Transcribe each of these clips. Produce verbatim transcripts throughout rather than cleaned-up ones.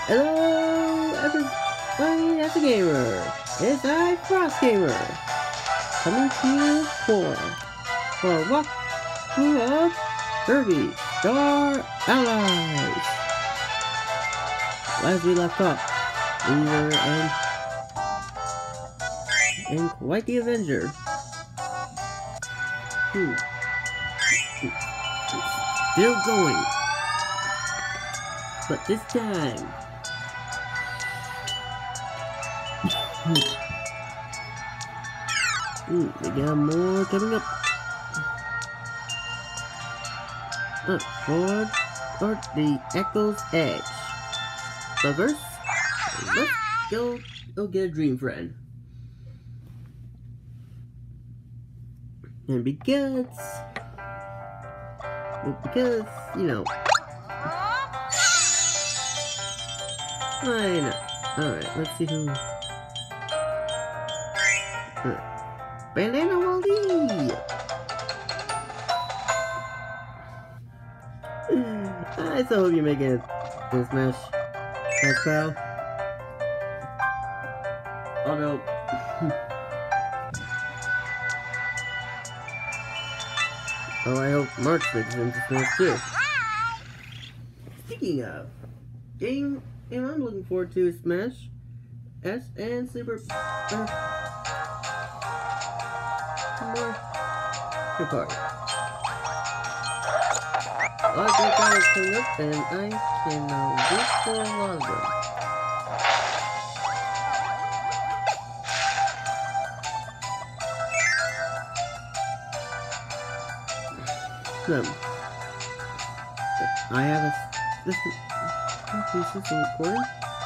Hello, everybody that's a gamer. It's I, Cross Gamer, coming to you for for a walkthrough of Kirby Star Allies. As we left off, we were in in quite the adventure. Hmm. Still going, but this time. Hmm, we got more coming up. Uh, for, for the Echo's Edge. But first, let's go, go get a dream friend. And because, well, because, you know, why not? Alright, let's see who. Uh, Banana Wally! I so hope you make it in Smash. Smash Pal. Oh no. Oh, I hope March makes it into Smash too. Speaking of, game, game I'm looking forward to is Smash S and Super uh, Mario Party. A lot of great guys coming up, and I cannot wait for a lot of them. So, I have a system, system recording.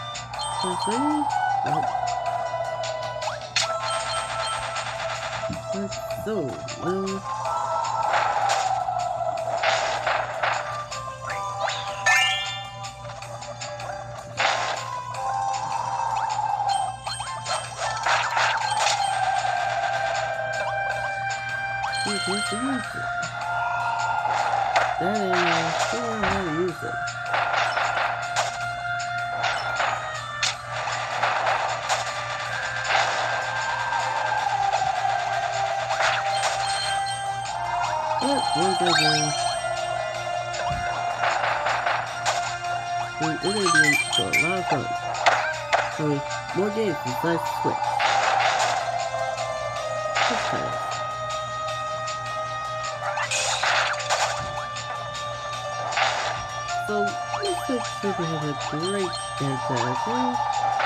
So, well, what's the use it? That ain't, I don't know how to use it. But once I go, we're gonna be in for a lot of fun. So, more games besides Switch. This time. So, let's make sure we have a great fantastic.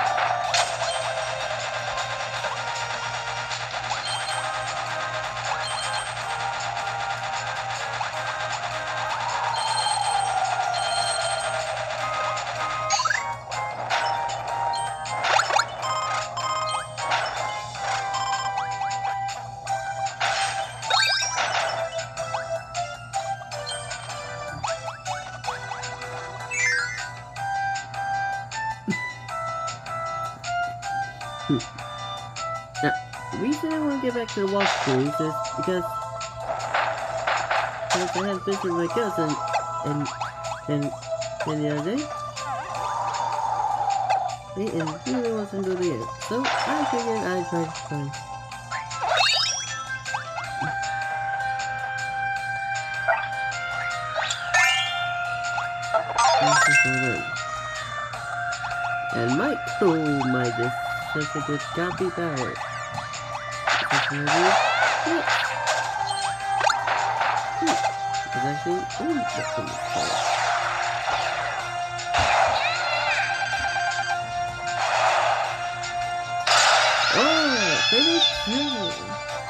Now, the reason I want to get back to the walkthroughs is because, because I had visit my cousin and and and the other day, and he really wasn't doing it. So I figured I'd try to find. And Mike, oh my, this is such a good copy power. It's actually, ooh, that's some power. Oh, favorite channel.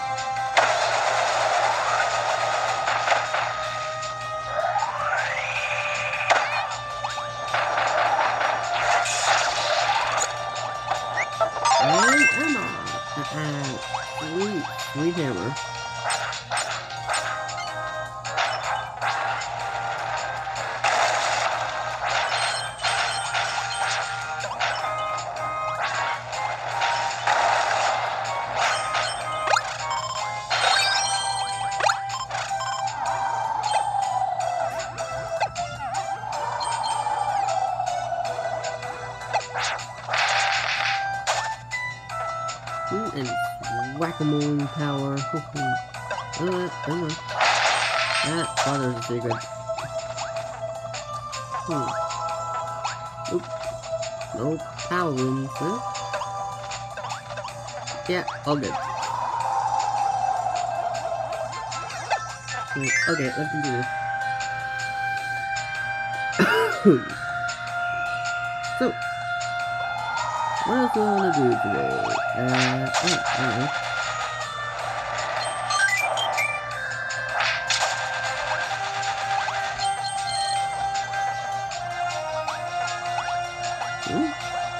And Emma. Uh, sweet, sweet hammer. and whack-a-mole power. uh, uh, that bothers a secret. Hmm. Nope. No power rings, huh? Yeah, all good. Hmm, okay, let's continue. So, what else do I want to do today? Uh, oh, I don't know. Hmm?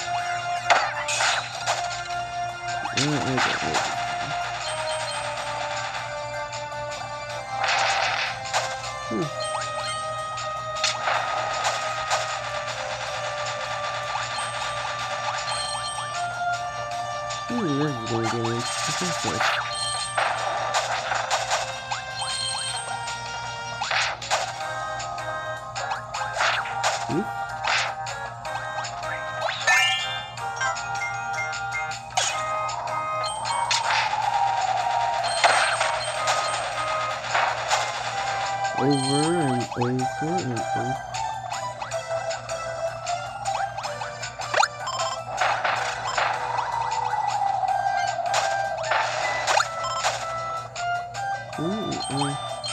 Uh, okay, okay. Hmm. Hmm, this is really good. What's this? Hmm? Over and over and over. Mm -mm.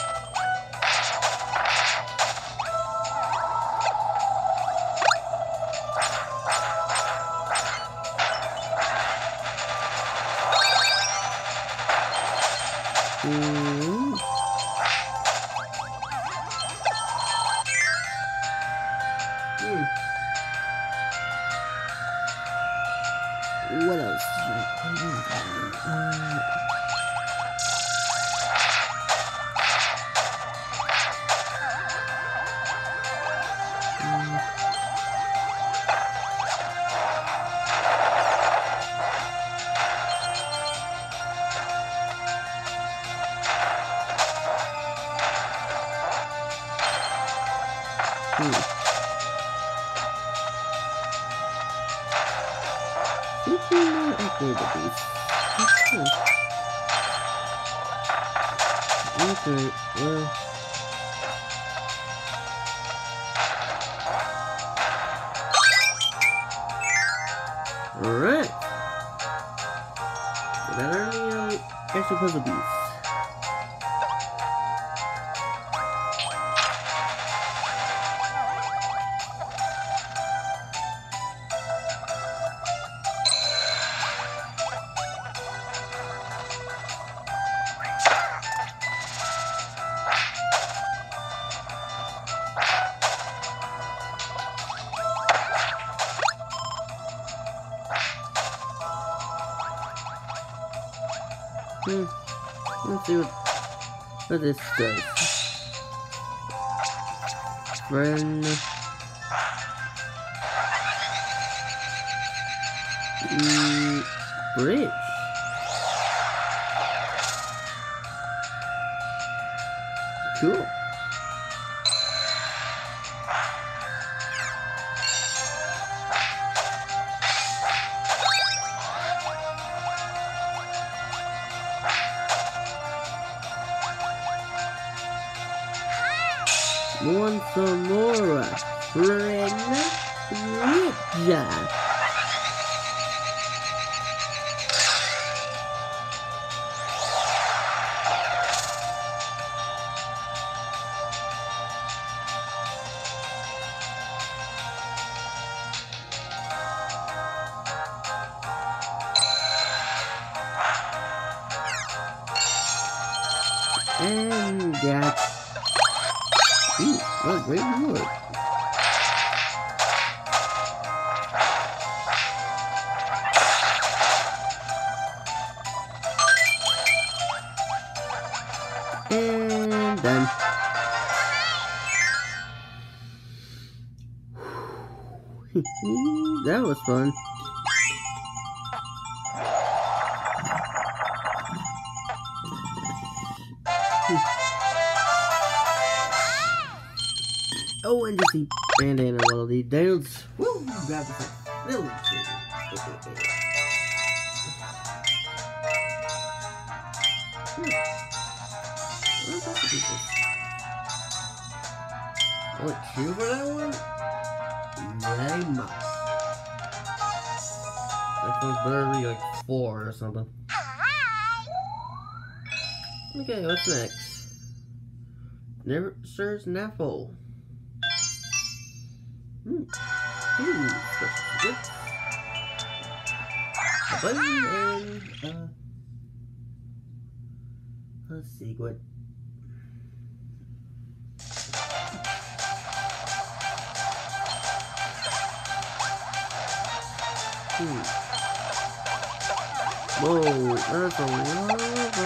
Mm. Mm. What else? Uh, Hmm. Something more activities. Okay. Okay, well. Alright. So that are the uh, extra puzzle beasts. Hmm. Let's see what, what this does. Friend. Mm, bridge. Cool. Want some more, friend? Bridge. And that's... Ooh, what a great reward. And done. That was fun. Oh, and just see bandana while they dance. Woo! Grab the little Hmm. Well, that's a decent. Only two for that one? Yay, much. I think better be like four or something. Okay, what's next? Never Sir's Naffle. Hmm. Hmm. Special gifts. A button and uh. Let's see what. Hmm. Whoa, that's a lot of.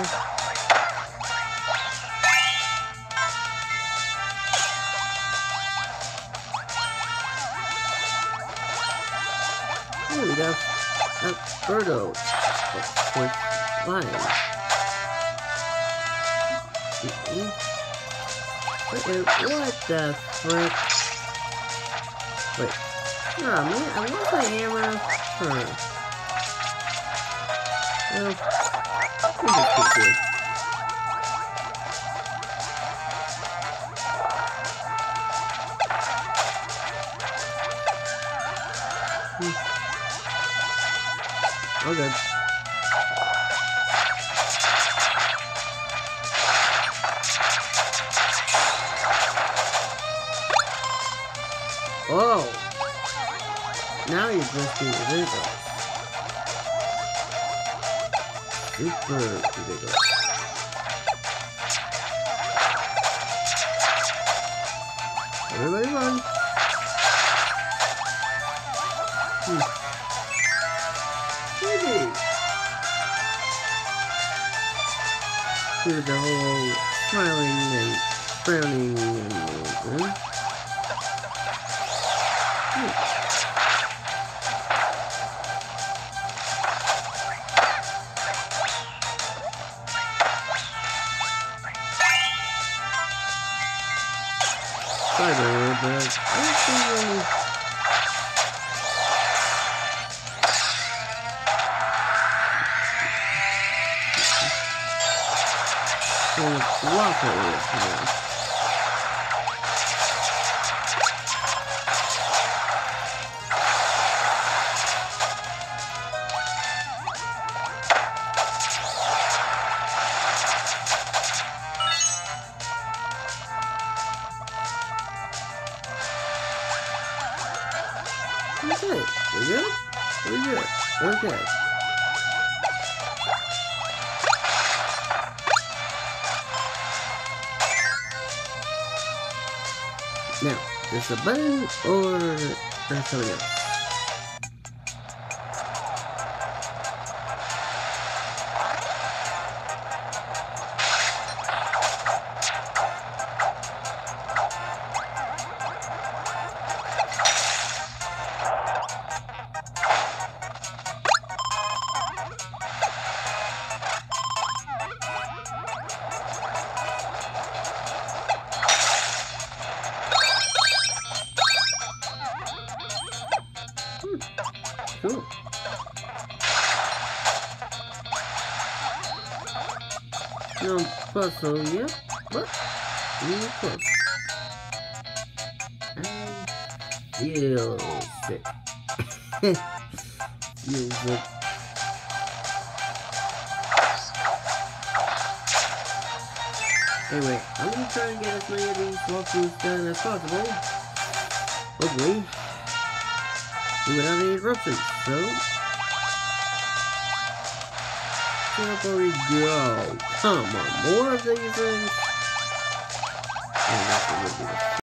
Oh, we got a Birdo. With lion. Mm-hmm. Wait, what the frick? Wait. Oh man, I want the hammer. Huh. Well, this is pretty good. Hmm. Okay. Oh! Now you're just being ridiculous. Super ridiculous. Everybody run! Hmm. Maybe! Here's the whole smiling and frowning and everything. Hmm. Sorry about that, but I don't think really... Kind of block it with, you know. Okay, we're good? We're good. Okay. Now, there's a button or there's something else? Cool. No puzzle yet, but really close. I feel sick. Feel sick. Anyway, I'm gonna try and get as many of these walkthroughs done as possible. Hopefully. Without any interruptions, so before we go, come on, more of these things. And that's what we'll do.